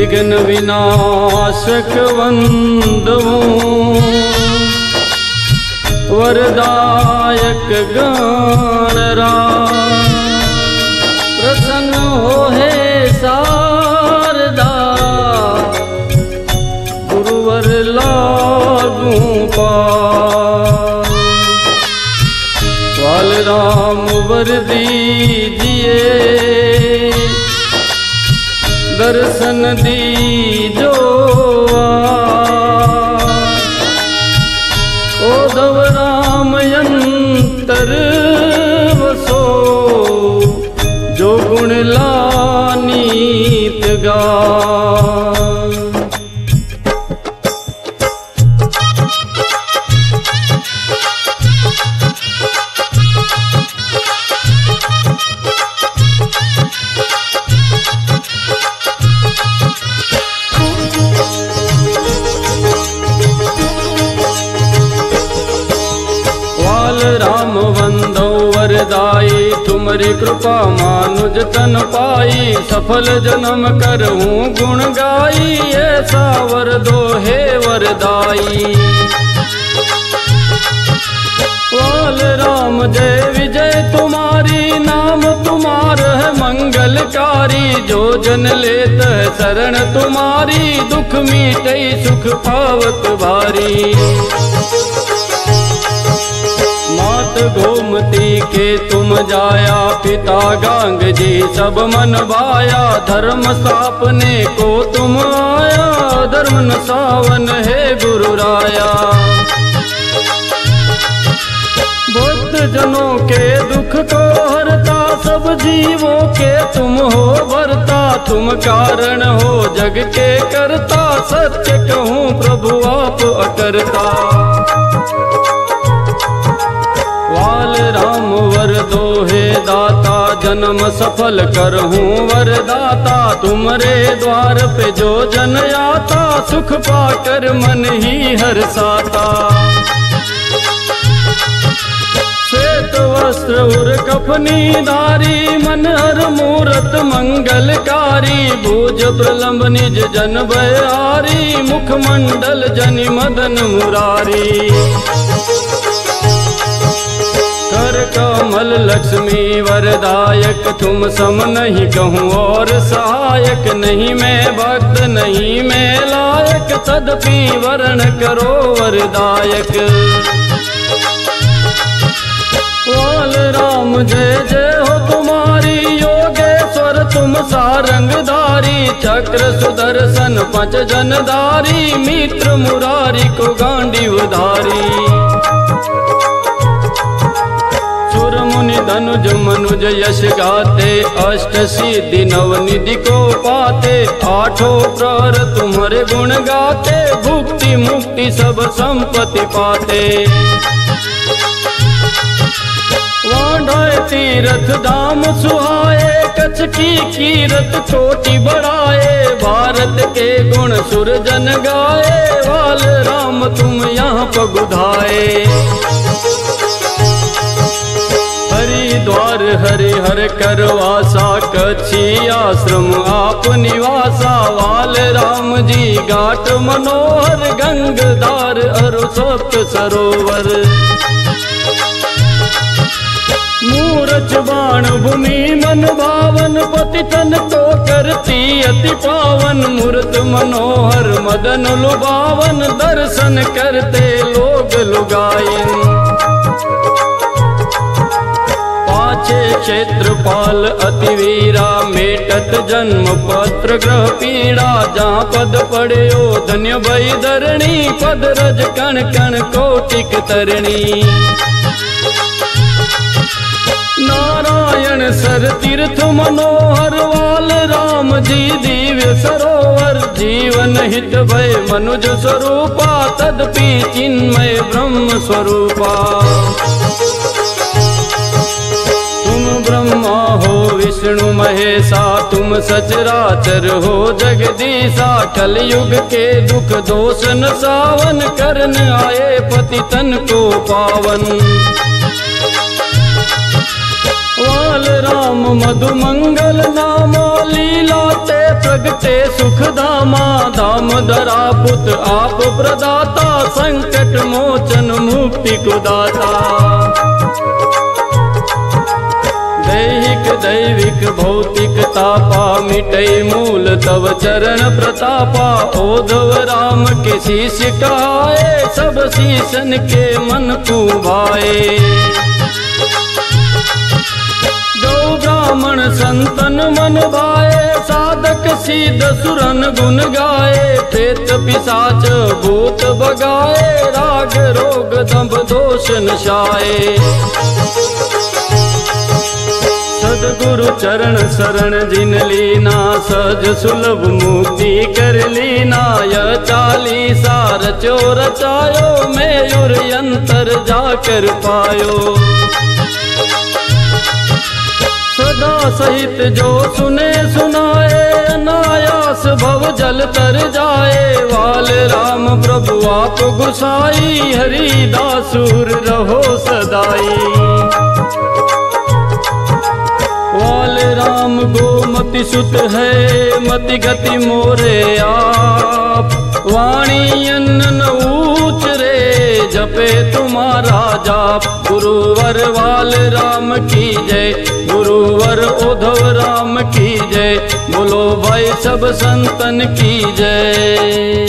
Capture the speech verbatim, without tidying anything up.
विघ्न विनाशक वंदवूं, वरदायक गणराज। प्रसन्न हो हे शारदा, गुरुवर लागू पार। वाल राम वर दीजिए, दर्शन दीजो ओधव राम यंतर वसो, जो गुण लानीत गा। राम वंदो वरदाई, तुमरी कृपा मानुज तन पाई। सफल जन्म करहूँ गुण गाई, ऐसा वर दो हे वरदाई। वाल राम जय विजय तुम्हारी, नाम तुम्हार है मंगलकारी। जो जन लेत है शरण तुम्हारी, दुख मीटई सुख पावत भारी। मात गोमती के तुम जाया, पिता गांग जी सब मन भाया। धर्म स्थापने को तुम आया, धर्म न सावन है गुरु राया। भक्त जनों के दुख को हरता, सब जीवों के तुम हो भरता। तुम कारण हो जग के करता, सत्य कहूँ प्रभु आप अकरता। वाल राम वर दो हे दाता, जन्म सफल करहूँ वरदाता। तुमरे द्वार पे जो जन आता, सुख पाकर मन ही हर्षाता। श्वेत वस्त्र उर कफनी धारी, मन हर मूरत मंगलकारी। भुज प्रलंब निज जन बयारी, मुखमंडल जनि मदन मुरारी। कर कमल लक्ष्मी वरदायक, तुम सम नहीं कहूँ और सहायक। नहीं मैं भक्त नहीं मैं लायक, तदपि वरण करो वरदायक। वाल राम जय जय हो तुम्हारी, योगेश्वर तुम सारंगधारी। चक्र सुदर्शन पंच जनधारी, मित्र मुरारी को गांडीवधारी। मुनि धनुज मनुज यश गाते, अष्ट सिद्धि नव निधि को पाते। आठों प्रहर तुम्हारे गुण गाते, भुक्ति मुक्ति सब संपत्ति पाते। वांढाए तीरथ धाम सुहाए, कच्छ की कीरत कोटि बढ़ाए। भारत के गुण सुर जन गाए, वाल राम तुम यहाँ पगुधाए। हरिद्वार हरिहर करवासा, कच्छी आश्रम आप निवासा। वाल राम जी घाट मनोहर, गंगधार अरु सप्त सरोवर। मूरछ बाण भूमि मन भावन, पतितन को करती अति पावन। मूर्त मनोहर मदन लुभावन, दर्शन करते लोग लुगायन। क्षेत्रपाल अतिवीरा, मेटत जन्म पत्र ग्रह पीड़ा। जहाँ पद पड़े ओ धन्य भई धरणी, पद रज कण कण कोटिक तरणी। नारायण सर तीर्थ मनोहर, वाल राम जी दिव्य सरोवर। जीवन हित भय मनुज स्वरूपा, तदपि चिन्मय ब्रह्म स्वरूपा। ब्रह्मा हो विष्णु महेशा, तुम सचराचर हो जगदीशा। कलयुग के दुख दोष न सावन, करन आए पतितन को पावन। वाल राम मधु मंगल नामा, लीला ते प्रगटे सुख धामा। धाम धरा पुत आप प्रदाता, संकट मोचन मुक्ति को दाता। दैहिक दैविक भौतिक तापा, मिटै मूल तव चरण प्रतापा। ओधव राम के शीश कहाए, सब शीशन के मन को भाए। जो ब्राह्मण संतन मन भाए, साधक सिद्ध सुरन गुण गाए। प्रेत पिशाच भूत भगाए, राग रोग दंभ दोष नशाए। सदगुरु चरण शरण जिन लीना, सहज सुलभ मुक्ति कर लीना। यह चालीसा रचो रचायो, मयूर यंत्र जाकर पायो। सदा सहित जो सुने सुनाए, अनायास भव जल तर जाए। वाल राम प्रभु आप गुसाई, हरिदासुर रहो सदाई। वाल राम गोमति सुत है, मति गति मोरे आप। वाणी अन्न ऊच रे, जपे तुम्हारा जाप। गुरुवर वाल राम की जय, गुरुवर उद्धव राम की जय। बोलो भाई सब संतन की जय।